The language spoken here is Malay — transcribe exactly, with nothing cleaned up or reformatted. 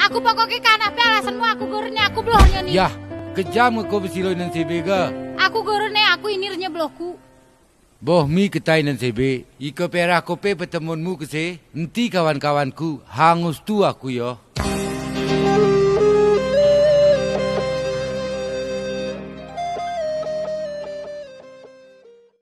Aku pokoknya kanape alasanmu aku gorene aku blornya nih. Yah, kejam kau bersiloi nan sebe ga. Aku gorene aku inirnya blokku. Boh mi ketai nan sebe. Ika pera kope pertemuanmu kese. Enti kawan-kawanku hangus tu aku yo.